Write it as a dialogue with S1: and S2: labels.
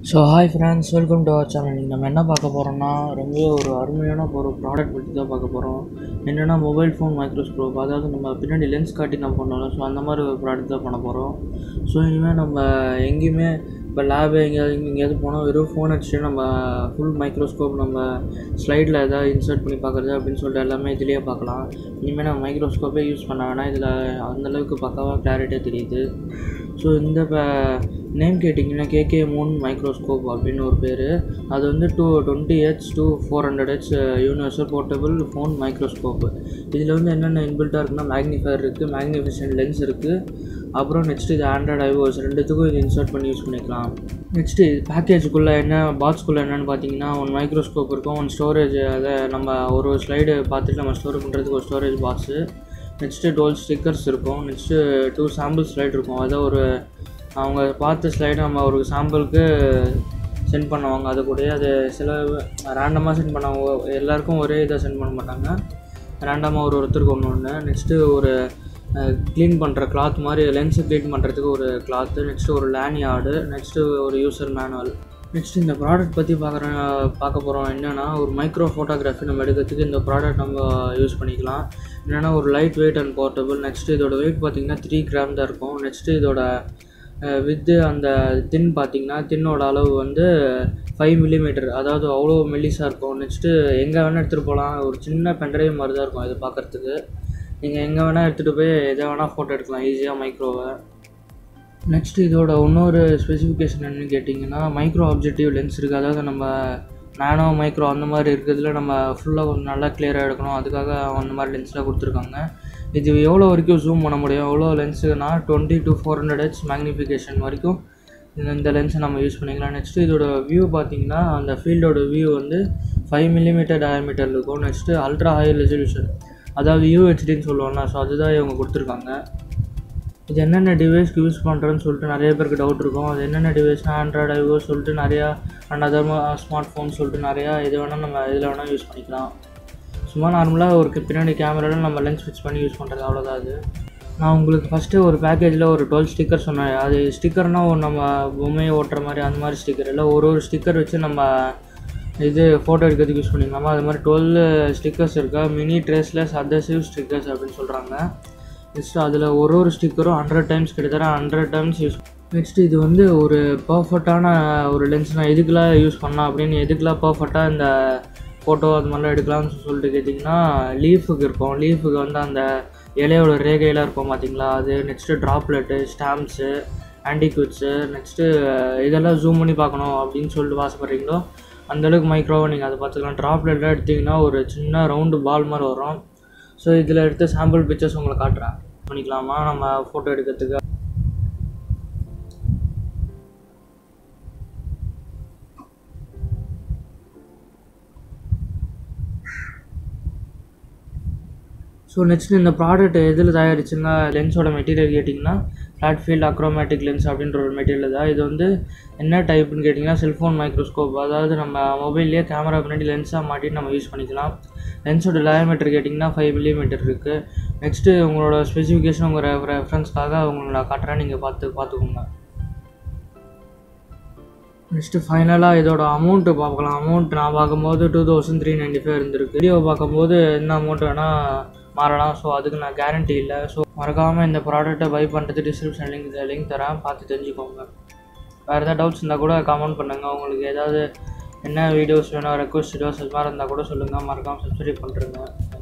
S1: So hi friends, welcome to our channel. நம்ம என்ன பார்க்க போகிறோம்னா, ரொம்ப ஒரு அருமையான ஒரு ப்ராடக்ட் பற்றி தான் பார்க்க போகிறோம். என்னென்னா மொபைல் ஃபோன் மைக்ரோஸ்கோப். அதாவது நம்ம பின்னாடி லென்ஸ் காட்டி நம்ம பண்ணோம். ஸோ அந்த மாதிரி ஒரு ப்ராடக்ட் தான் பண்ண போகிறோம். ஸோ இனிமேல் நம்ம எங்கேயுமே இப்போ லேபு எங்கேயாவது போனால் வெறும் ஃபோன் அடிச்சுட்டு நம்ம ஃபுல் மைக்ரோஸ்கோப் நம்ம ஸ்லைடில் எதாவது இன்சர்ட் பண்ணி பார்க்குறது அப்படின்னு சொல்லிட்டு எல்லாமே இதுலேயே பார்க்கலாம். இனிமேல் நம்ம மைக்ரோஸ்கோப்பே யூஸ் பண்ண வேணால் இதில் அந்தளவுக்கு பக்காவாக கிளாரிட்டியாக தெரியுது. ஸோ இந்த இப்போ நேம் கேட்டிங்கன்னா கேகே மூன் மைக்ரோஸ்கோப் அப்படின்னு ஒரு பேர். அது வந்து 220H to 400H universal portable phone microscope. இதில் வந்து என்னென்ன இன்பில்ட்டாக இருக்குன்னா மேக்னிஃபையர் இருக்குது, மேக்னிஃபிகேஷன் லென்ஸ் இருக்குது. அப்புறம் நெக்ஸ்ட்டு இது ஆண்ட்ராய்டு iOS ரெண்டுத்துக்கும் இது இன்சர்ட் பண்ணி யூஸ் பண்ணிக்கலாம். நெக்ஸ்ட்டு பேக்கேஜுக்குள்ளே பாக்ஸ்க்குள்ளே என்னென்னு பார்த்தீங்கன்னா, ஒன் மைக்ரோஸ்கோப் இருக்கும், ஒன் ஸ்டோரேஜ். அதை நம்ம ஒரு ஸ்லைடு பார்த்துட்டு நம்ம ஸ்டோர் பண்ணுறதுக்கு ஒரு ஸ்டோரேஜ் பாக்ஸு. நெக்ஸ்ட்டு 12 ஸ்டிக்கர்ஸ் இருக்கும். நெக்ஸ்ட்டு 2 சாம்பிள் ஸ்லைடு இருக்கும். அதை ஒரு அவங்க பார்த்த ஸ்லைடு நம்ம ஒரு சாம்பிளுக்கு சென்ட் பண்ணுவாங்க. அது கூட அது சில ரேண்டமாக சென்ட் பண்ணுவாங்க. எல்லாேருக்கும் ஒரே இதை சென்ட் பண்ண மாட்டாங்க, ரேண்டமாக ஒருத்தருக்கு ஒன்று. நெக்ஸ்ட்டு ஒரு க்ளீன் பண்ணுற கிளாத் மாதிரி, லென்ஸை க்ளீன் பண்ணுறதுக்கு ஒரு கிளாத்து. நெக்ஸ்ட்டு ஒரு லேனியார்டு. நெக்ஸ்ட்டு ஒரு யூசர் மேனுவல். நெக்ஸ்ட் இந்த ப்ராடக்ட் பற்றி பார்க்க போகிறோம். என்னென்னா ஒரு மைக்ரோ ஃபோட்டோகிராஃபி நம்ம எடுக்கிறதுக்கு இந்த ப்ராடக்ட் நம்ம யூஸ் பண்ணிக்கலாம். என்னென்னா ஒரு light weight and portable. Next இதோட வெயிட் பார்த்திங்கன்னா 3 கிராம் தான் இருக்கும். நெக்ஸ்ட்டு இதோட வித்து அந்த தின் பார்த்திங்கன்னா தின்னோட அளவு வந்து 5 மில்லிமீட்டர், அதாவது அவ்வளோ மெல்லிஸாக இருக்கும். நெக்ஸ்ட்டு எங்கே வேணால் எடுத்துகிட்டு போகலாம். ஒரு சின்ன பென்ட்ரைவ் மாதிரி தான் இருக்கும் இது பார்க்குறதுக்கு. நீங்கள் எங்கே வேணால் எடுத்துகிட்டு போய் எதை வேணால் ஃபோட்டோ எடுக்கலாம் ஈஸியாக மைக்ரோவை. நெக்ஸ்ட்டு இதோட இன்னொரு ஸ்பெசிஃபிகேஷன் என்னென்னு கேட்டிங்கன்னா, மைக்ரோ ஆப்ஜெக்டிவ் லென்ஸ் இருக்குது. அதாவது நம்ம நானோ மைக்ரோ அந்த மாதிரி இருக்கிறதுல நம்ம ஃபுல்லாக கொஞ்சம் நல்லா கிளியராக எடுக்கணும். அதுக்காக அந்த மாதிரி லென்ஸ்லாம் கொடுத்துருக்காங்க. இது எவ்வளோ வரைக்கும் ஜூம் பண்ண முடியும், எவ்வளோ லென்ஸுனா 20 to 400H மேக்னிஃபிகேஷன் வரைக்கும் இந்த லென்ஸை நம்ம யூஸ் பண்ணிக்கலாம். நெக்ஸ்ட்டு இதோட வியூ பார்த்திங்கன்னா, அந்த ஃபீல்டோட வியூ வந்து 5 மில்லிமீட்டர் டயாமீட்டர் இருக்கும். நெக்ஸ்ட்டு அல்ட்ரா ஹை ரெசல்யூஷன், அதாவது UHDன்னு சொல்லுவோம்ல, ஸோ அதுதான் இவங்க கொடுத்துருக்காங்க. இது என்னென்ன டிவைஸ்க்கு யூஸ் பண்ணுறேன்னு சொல்லிட்டு நிறைய பேருக்கு டவுட் இருக்கும். அது என்னென்ன டிவைஸ்னால் ஆண்ட்ராய்டு iOS சொல்லிட்டு நிறையா, அண்ட் அதர் ஸ்மார்ட் ஃபோன் சொல்லிட்டு நிறையா, இது வேணால் நம்ம இதில் வேணால் யூஸ் பண்ணிக்கலாம். சும்மா நார்மலாக ஒரு பின்னாடி கேமராவில் நம்ம லென்ஸ் ஃபிக்ஸ் பண்ணி யூஸ் பண்ணுறது, அவ்வளோதான். அது நான் உங்களுக்கு ஃபஸ்ட்டு ஒரு பேக்கேஜில் ஒரு 12 ஸ்டிக்கர் சொன்னேன். அது ஸ்டிக்கர்னால் நம்ம பொம்மையை ஓட்டுற மாதிரி அந்த மாதிரி ஸ்டிக்கர் இல்லை, ஒரு ஸ்டிக்கர் வச்சு நம்ம இது ஃபோட்டோ எடுக்கிறதுக்கு யூஸ் பண்ணிக்கலாமா. அது மாதிரி 12 ஸ்டிக்கர்ஸ் இருக்கா, மினி ட்ரேஸ்லெஸ் அதசிவ் ஸ்டிக்கர்ஸ் அப்படின்னு சொல்கிறாங்க. நெக்ஸ்ட்டு அதில் ஒரு ஸ்டிக்கரும் 100 டைம்ஸ் கிட்டத்தட்ட 100 டைம்ஸ் யூஸ். நெக்ஸ்ட்டு இது வந்து ஒரு பர்ஃபெக்டான ஒரு லென்ஸ். நான் எதுக்கெலாம் யூஸ் பண்ணலாம் அப்படின்னு, எதுக்கெலாம் பர்ஃபெக்டாக இந்த ஃபோட்டோ அது மாதிரிலாம் எடுக்கலாம்னு சொல்லிட்டு கேட்டிங்கன்னா, லீஃபுக்கு இருக்கும். லீஃபுக்கு வந்து அந்த இலையோட ரேகையெல்லாம் இருக்கும் பார்த்திங்களா, அது. Next droplet, stamps, antiques. Next இதெல்லாம் ஜூம் பண்ணி பார்க்கணும் அப்படின்னு சொல்லிட்டு ஆசைப்பட்றீங்களோ அந்தளவுக்கு மைக்ரோவை நீங்கள் அதை பார்த்துக்கலாம். ட்ராப்லெட்லாம் எடுத்திங்கன்னா ஒரு சின்ன ரவுண்டு பால் மாதிரி வரும். ஸோ இதில் எடுத்த சாம்பிள் பிக்சர்ஸ் உங்களை காட்டுறேன், பண்ணிக்கலாமா நம்ம ஃபோட்டோ எடுக்கிறதுக்கு. ஸோ நெக்ஸ்ட்டு இந்த ப்ராடக்ட் எதில் தயாரிச்சுன்னா, லென்ஸோட மெட்டீரியல் கேட்டிங்கன்னா ஃப்ளாட் ஃபீல்ட் அக்ரோமேட்டிக் லென்ஸ் அப்படின்ற ஒரு மெட்டீரியல் தான். இது வந்து என்ன டைப்புன்னு கேட்டிங்கன்னா செல்ஃபோன் மைக்ரோஸ்கோப். அதாவது நம்ம மொபைல்லேயே கேமரா பின்னாடி லென்ஸாக மாட்டிட்டு நம்ம யூஸ் பண்ணிக்கலாம். லென்ஸோட டயாமீட்டர் கேட்டிங்கன்னா 5 மில்லிமீட்டர் இருக்குது. நெக்ஸ்ட்டு உங்களோட ஸ்பெசிஃபிகேஷன் உங்கள் ரெஃபரன்ஸ்க்காக உங்களுக்கு நான் காட்டுறேன், நீங்கள் பார்த்துக்கோங்க. நெக்ஸ்ட்டு ஃபைனலாக இதோட அமௌண்ட்டு பார்க்கலாம். அமௌண்ட் நான் பார்க்கும்போது 2395 இருந்திருக்கு. வீடியோ பார்க்கும்போது என்ன அமௌண்ட் வேணால் மாறலாம். ஸோ அதுக்கு நான் கேரண்டி இல்லை. ஸோ மறக்காமல் இந்த ப்ராடக்ட்டை பை பண்ணுறது டிஸ்கிரிப்ஷன் லிங்க் தரேன், பார்த்து தெரிஞ்சுக்கோங்க. வேறு ஏதாவது டவுட்ஸ் இருந்தால் கூட கமெண்ட் பண்ணுங்கள். உங்களுக்கு ஏதாவது என்ன வீடியோஸ் வேணும், ரெக்வஸ்ட் வீடியோஸ் அது மாதிரி இருந்தால் கூட சொல்லுங்கள். மறக்காமல் சப்ஸ்கிரைப் பண்ணுறேங்க.